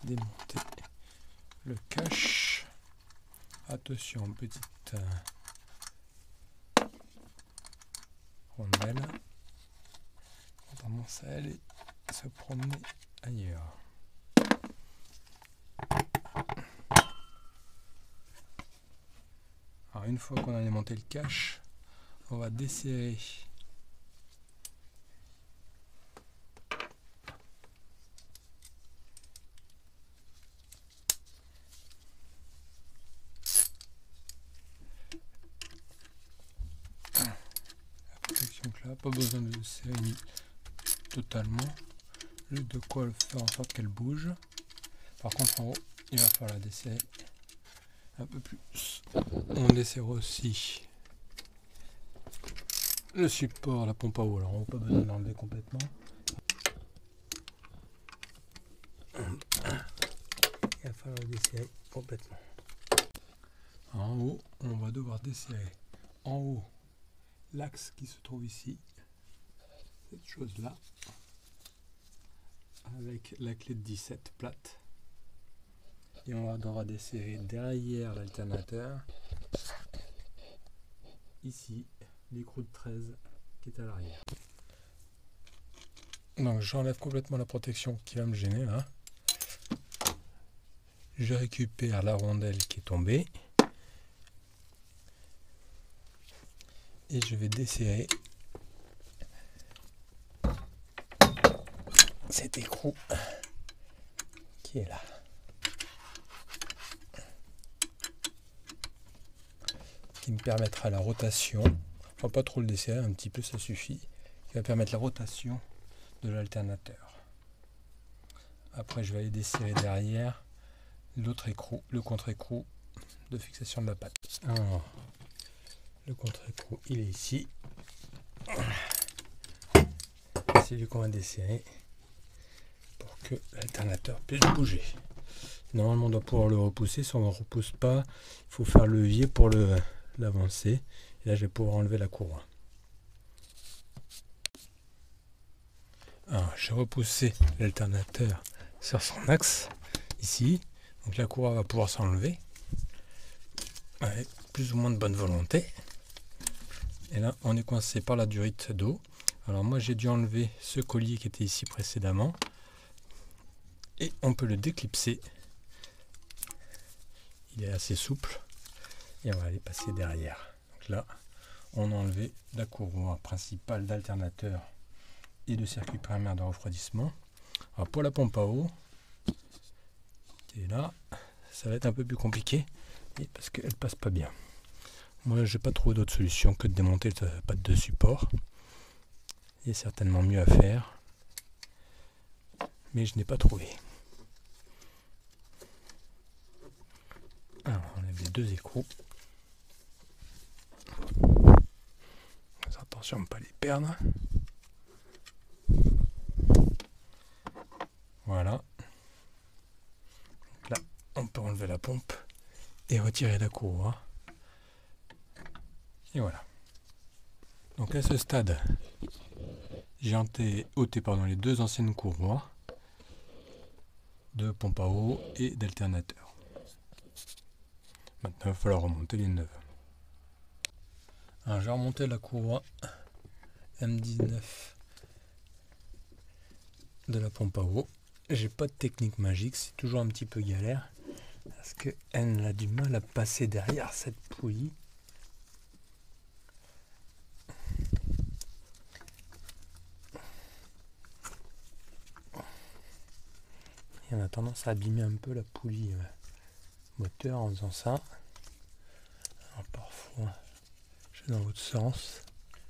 démonter le cache. Attention, petite rondelle. On tendance à aller se promener ailleurs. Alors une fois qu'on a démonté le cache, on va desserrer la protection que là, pas besoin de serrer totalement, juste de quoi faire en sorte qu'elle bouge. Par contre en haut, il va falloir la desserrer un peu plus. On desserre aussi le support, la pompe à eau. Alors on n'a pas besoin de l'enlever complètement. Il va falloir le desserrer complètement. En haut, on va devoir desserrer en haut l'axe qui se trouve ici, cette chose là, avec la clé de 17 plate. Et on va devoir desserrer derrière l'alternateur, ici, l'écrou de 13 qui est à l'arrière. Donc j'enlève complètement la protection qui va me gêner là. Je récupère la rondelle qui est tombée. Et je vais desserrer cet écrou qui est là. Qui me permettra la rotation. On va pas trop le desserrer, un petit peu ça suffit. Qui va permettre la rotation de l'alternateur. Après je vais aller desserrer derrière l'autre écrou, le contre-écrou de fixation de la patte. Alors, le contre-écrou il est ici. C'est lui qu'on va desserrer pour que l'alternateur puisse bouger. Normalement on doit pouvoir le repousser. Si on ne le repousse pas, il faut faire le levier pour l'avancer. Et là je vais pouvoir enlever la courroie. Alors j'ai repoussé l'alternateur sur son axe ici. Donc la courroie va pouvoir s'enlever avec plus ou moins de bonne volonté. Et là on est coincé par la durite d'eau. Alors moi j'ai dû enlever ce collier qui était ici précédemment. Et on peut le déclipser. Il est assez souple. Et on va aller passer derrière. Donc là on a enlevé la courroie principale d'alternateur et de circuit primaire de refroidissement. Alors pour la pompe à eau, qui est là, ça va être un peu plus compliqué parce qu'elle passe pas bien. Moi j'ai pas trouvé d'autre solution que de démonter la patte de support. Il y a certainement mieux à faire, mais je n'ai pas trouvé. Alors on enlève les deux écrous. Attention à ne pas les perdre. Voilà. Donc là, on peut enlever la pompe et retirer la courroie. Et voilà. Donc à ce stade, j'ai ôté les deux anciennes courroies de pompe à eau et d'alternateur. Maintenant, il va falloir remonter les neuves. Alors j'ai remonté la courroie M19 de la pompe à eau. J'ai pas de technique magique, c'est toujours un petit peu galère parce qu'elle a du mal à passer derrière cette poulie. Et on a tendance à abîmer un peu la poulie moteur en faisant ça. Alors parfois je vais dans l'autre sens,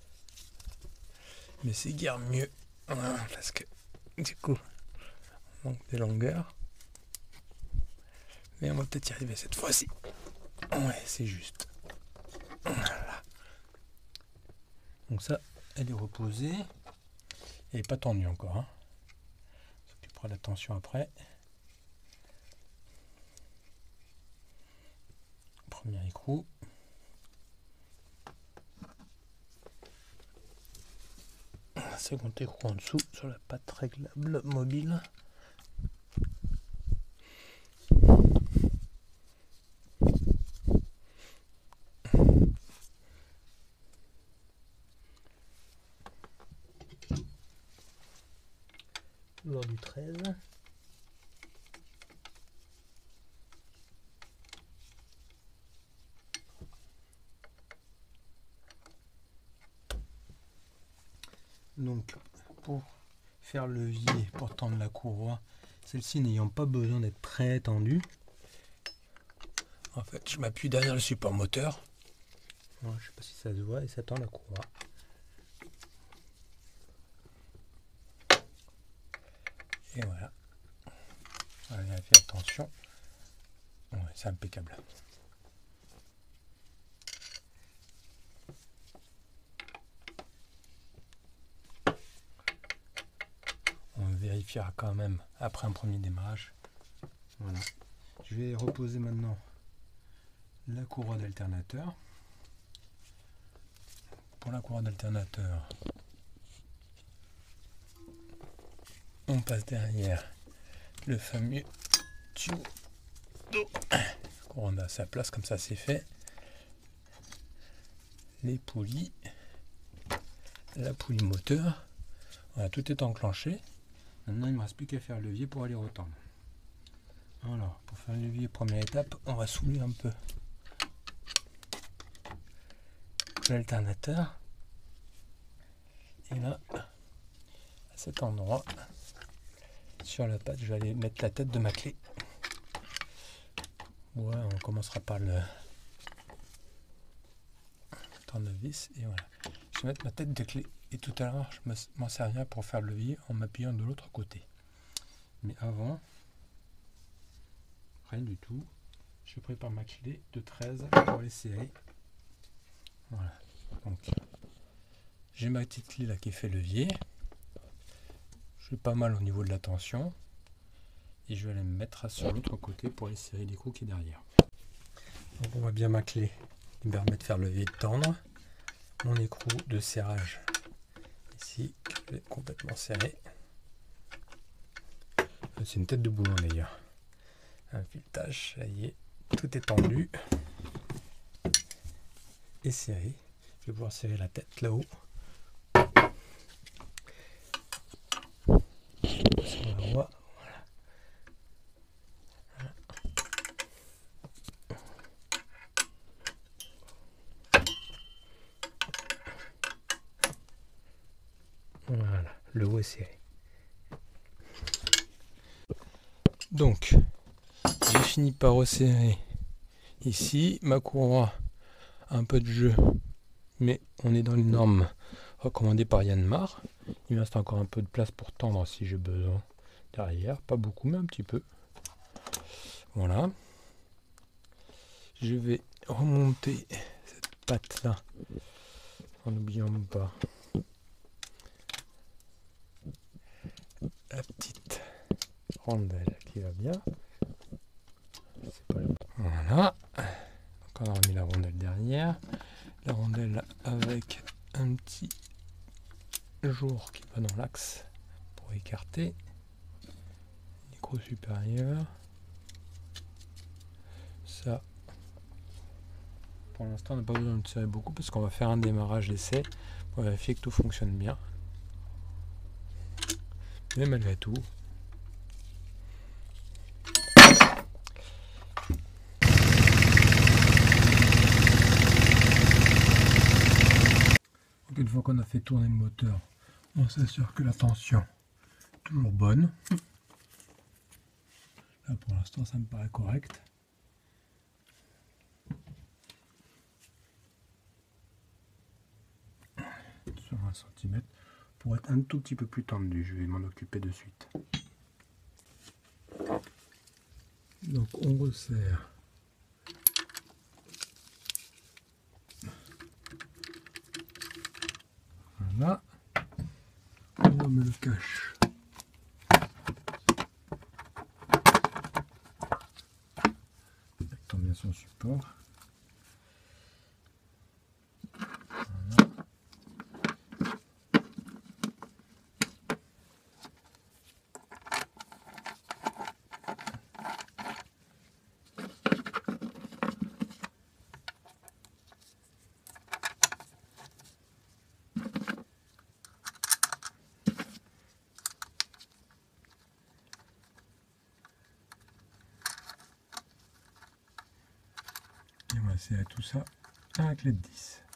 mais c'est guère mieux parce que du coup on manque de longueur, mais on va peut-être y arriver cette fois-ci. Ouais, c'est juste. Voilà. Donc ça, elle est reposée, elle n'est pas tendue encore, hein. On s'occupera de la tension après. Premier écrou. Second écrou en dessous sur la patte réglable mobile. toujours du 13. Donc pour faire le levier, pour tendre la courroie, celle-ci n'ayant pas besoin d'être très tendue, en fait je m'appuie derrière le support moteur. Voilà, je sais pas si ça se voit, et ça tend la courroie. Et voilà. Allez, fais attention. Ouais, c'est impeccable. On vérifiera quand même après un premier démarrage. Voilà. Je vais reposer maintenant la courroie d'alternateur. Pour la courroie d'alternateur, on passe derrière le fameux tuyau d'eau. On a sa place, comme ça c'est fait. Les poulies, la poulie moteur. Voilà, tout est enclenché. Maintenant il ne me reste plus qu'à faire le levier pour aller retendre. Alors, pour faire le levier, première étape, on va soulever un peu l'alternateur. Et là, à cet endroit, sur la patte, je vais aller mettre la tête de ma clé. Ouais, on commencera par le tournevis. Et voilà. Je vais mettre ma tête de clé. Et tout à l'heure, je m'en servirai pour faire le levier en m'appuyant de l'autre côté. Mais avant, rien du tout. Je prépare ma clé de 13 pour les serrer. Voilà. Donc, j'ai ma petite clé là qui fait levier. Je suis pas mal au niveau de la tension. Et je vais aller me mettre sur l'autre côté pour aller serrer l'écrou qui est derrière. Donc on voit bien ma clé qui me permet de faire levier et de tendre. Mon écrou de serrage ici, je vais complètement serré. C'est une tête de boulon d'ailleurs. Un filetage, ça y est, tout est tendu et serré. Je vais pouvoir serrer la tête là-haut. Sur la voie. Voilà, le haut est serré. Donc, j'ai fini par resserrer ici. Ma courroie, un peu de jeu, mais on est dans les normes recommandées par Yanmar. Il me reste encore un peu de place pour tendre si j'ai besoin derrière. Pas beaucoup, mais un petit peu. Voilà. Je vais remonter cette patte là en n'oubliant pas la petite rondelle qui va bien. Voilà. Donc on a remis la rondelle derrière. La rondelle avec un petit jour qui va dans l'axe pour écarter. Micro supérieur. Ça, pour l'instant, on n'a pas besoin de tirer beaucoup parce qu'on va faire un démarrage d'essai pour vérifier que tout fonctionne bien. Mais malgré tout, une fois qu'on a fait tourner le moteur, on s'assure que la tension est toujours bonne. Là pour l'instant ça me paraît correct. Sur 1 cm pour être un tout petit peu plus tendu, je vais m'en occuper de suite. Donc on resserre. Voilà. On remet le cache. Attends bien son support. Voilà. passer à tout ça à la clé de 10.